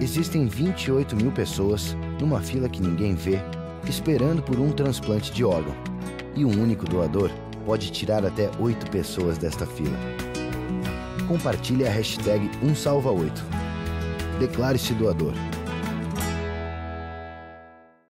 Existem 28 mil pessoas numa fila que ninguém vê, esperando por um transplante de órgão. E um único doador pode tirar até 8 pessoas desta fila. Compartilhe a hashtag #1salva8. Declare-se doador.